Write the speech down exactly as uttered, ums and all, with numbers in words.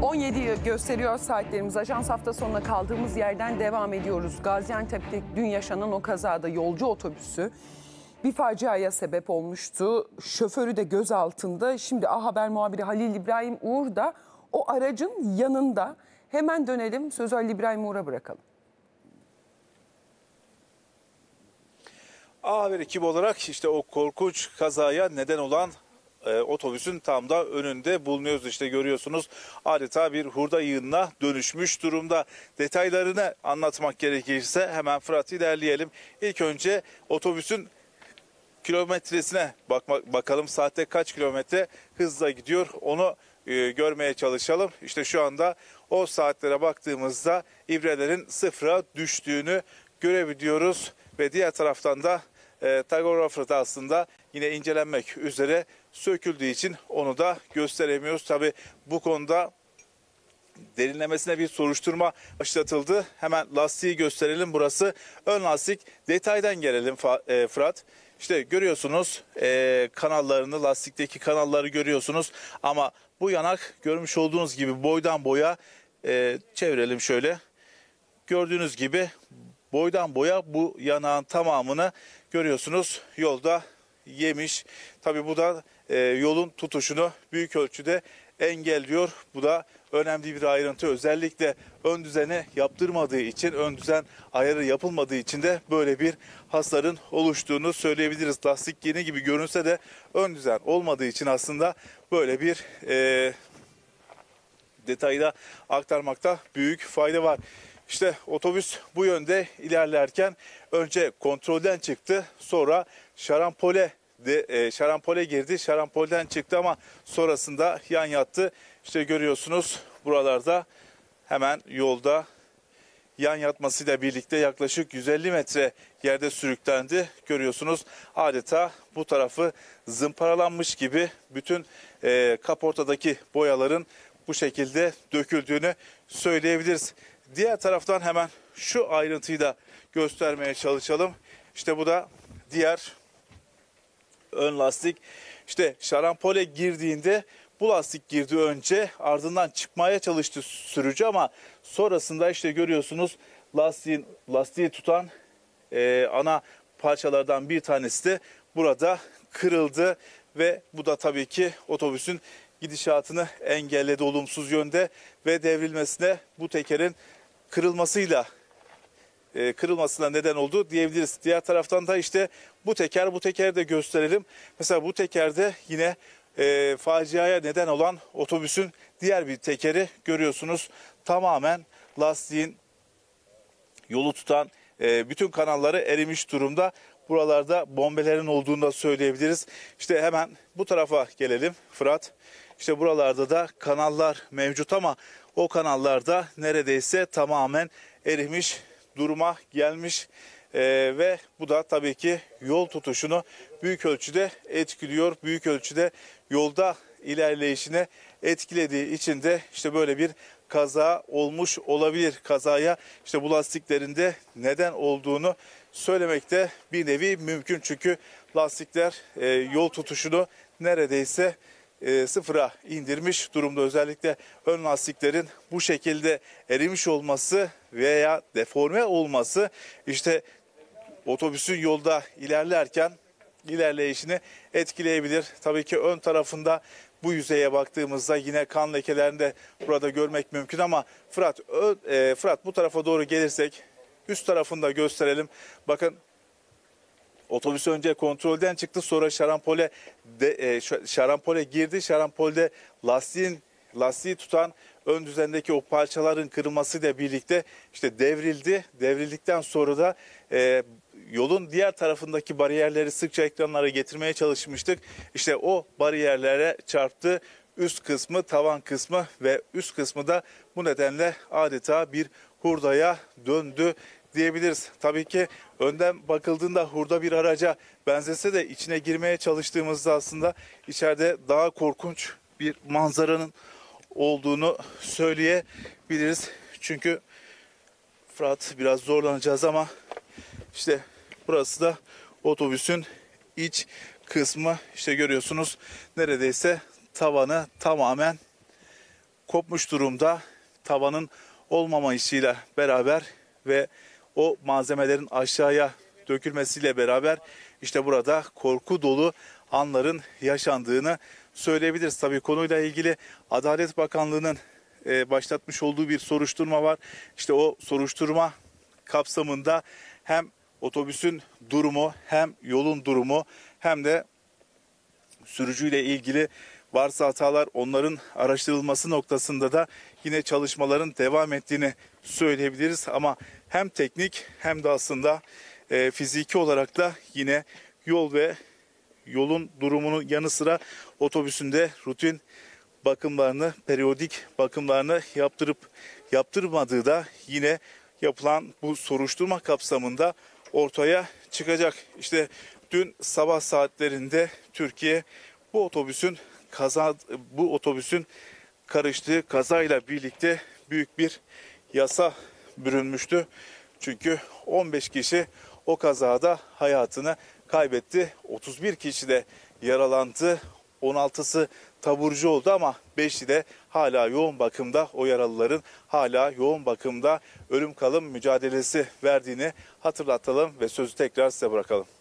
on yediyi gösteriyor saatlerimiz. Ajans hafta sonuna kaldığımız yerden devam ediyoruz. Gaziantep'te dün yaşanan o kazada yolcu otobüsü bir faciaya sebep olmuştu. Şoförü de gözaltında. Şimdi A Haber muhabiri Halil İbrahim Uğur da o aracın yanında. Hemen dönelim, sözü Halil İbrahim Uğur'a bırakalım. A Haber ekibi olarak işte o korkunç kazaya neden olan e, otobüsün tam da önünde bulunuyoruz. İşte görüyorsunuz, adeta bir hurda yığınına dönüşmüş durumda. Detaylarını anlatmak gerekirse hemen Fırat ilerleyelim. İlk önce otobüsün kilometresine bakmak, bakalım saatte kaç kilometre hızla gidiyor onu e, görmeye çalışalım. İşte şu anda o saatlere baktığımızda ibrelerin sıfıra düştüğünü görebiliyoruz ve diğer taraftan da e, tagograf aslında yine incelenmek üzere söküldüğü için onu da gösteremiyoruz. Tabii bu konuda derinlemesine bir soruşturma başlatıldı. Hemen lastiği gösterelim. Burası ön lastik. Detaydan gelelim e, Fırat. İşte görüyorsunuz e, kanallarını, lastikteki kanalları görüyorsunuz. Ama bu yanak görmüş olduğunuz gibi boydan boya e, çevirelim şöyle. Gördüğünüz gibi boydan boya bu yanağın tamamını görüyorsunuz yolda yemiş. Tabii bu da e, yolun tutuşunu büyük ölçüde engelliyor. Bu da önemli bir ayrıntı. Özellikle ön düzeni yaptırmadığı için, ön düzen ayarı yapılmadığı için de böyle bir hasarın oluştuğunu söyleyebiliriz. Lastik yeni gibi görünse de ön düzen olmadığı için aslında böyle bir e, detayı da aktarmakta büyük fayda var. İşte otobüs bu yönde ilerlerken önce kontrolden çıktı, sonra şarampole de e, şarampole girdi. Şarampolden çıktı ama sonrasında yan yattı. İşte görüyorsunuz buralarda hemen yolda yan yatmasıyla birlikte yaklaşık yüz elli metre yerde sürüklendi. Görüyorsunuz adeta bu tarafı zımparalanmış gibi bütün e, kaportadaki boyaların bu şekilde döküldüğünü söyleyebiliriz. Diğer taraftan hemen şu ayrıntıyı da göstermeye çalışalım. İşte bu da diğer ön lastik. İşte şarampole girdiğinde bu lastik girdi önce, ardından çıkmaya çalıştı sürücü ama sonrasında işte görüyorsunuz lastiğin lastiği tutan e, ana parçalardan bir tanesi de burada kırıldı ve bu da tabii ki otobüsün gidişatını engelledi olumsuz yönde ve devrilmesine bu tekerin kırılmasıyla e, kırılmasına neden oldu diyebiliriz. Diğer taraftan da işte bu teker, bu tekeri de gösterelim. Mesela bu tekerde yine e, faciaya neden olan otobüsün diğer bir tekeri görüyorsunuz. Tamamen lastiğin yolu tutan e, bütün kanalları erimiş durumda. Buralarda bombelerin olduğunu da söyleyebiliriz. İşte hemen bu tarafa gelelim Fırat. İşte buralarda da kanallar mevcut ama o kanallarda neredeyse tamamen erimiş duruma gelmiş ee, ve bu da tabii ki yol tutuşunu büyük ölçüde etkiliyor. Büyük ölçüde yolda ilerleyişine etkilediği için de işte böyle bir kaza olmuş olabilir. Kazaya işte bu lastiklerin de neden olduğunu söylemekte bir nevi mümkün. Çünkü lastikler e, yol tutuşunu neredeyse e, sıfıra indirmiş durumda. Özellikle ön lastiklerin bu şekilde erimiş olması veya deforme olması işte otobüsün yolda ilerlerken ilerleyişini etkileyebilir. Tabii ki ön tarafında bu yüzeye baktığımızda yine kan lekelerini de burada görmek mümkün ama Fırat, ö, e, Fırat bu tarafa doğru gelirsek üst tarafında gösterelim. Bakın otobüs önce kontrolden çıktı, sonra şarampole de, e, şarampole girdi. Şarampolde lastiğin lastiği tutan ön düzendeki o parçaların kırılmasıyla birlikte işte devrildi. Devrildikten sonra da e, yolun diğer tarafındaki bariyerleri sıkça ekranlara getirmeye çalışmıştık. İşte o bariyerlere çarptı. Üst kısmı, tavan kısmı ve üst kısmı da bu nedenle adeta bir hurdaya döndü diyebiliriz. Tabii ki önden bakıldığında hurda bir araca benzese de içine girmeye çalıştığımızda aslında içeride daha korkunç bir manzaranın olduğunu söyleyebiliriz. Çünkü Fırat biraz zorlanacağız ama işte burası da otobüsün iç kısmı. İşte görüyorsunuz neredeyse tavanı tamamen kopmuş durumda. Tavanın olmamayışıyla beraber ve o malzemelerin aşağıya dökülmesiyle beraber işte burada korku dolu anların yaşandığını söyleyebiliriz. Tabii konuyla ilgili Adalet Bakanlığı'nın e, başlatmış olduğu bir soruşturma var. İşte o soruşturma kapsamında hem otobüsün durumu hem yolun durumu hem de sürücüyle ilgili varsa hatalar onların araştırılması noktasında da yine çalışmaların devam ettiğini söyleyebiliriz. Ama hem teknik hem de aslında e, fiziki olarak da yine yol ve yolun durumunun yanı sıra otobüsünde rutin bakımlarını, periyodik bakımlarını yaptırıp yaptırmadığı da yine yapılan bu soruşturma kapsamında ortaya çıkacak. İşte dün sabah saatlerinde Türkiye bu otobüsün kaza bu otobüsün karıştığı kazayla birlikte büyük bir yasa bürünmüştü. Çünkü on beş kişi o kazada hayatını kaybetti. otuz bir kişi de yaralandı. on altısı taburcu oldu ama beşi de hala yoğun bakımda. O yaralıların hala yoğun bakımda ölüm kalım mücadelesi verdiğini hatırlatalım ve sözü tekrar size bırakalım.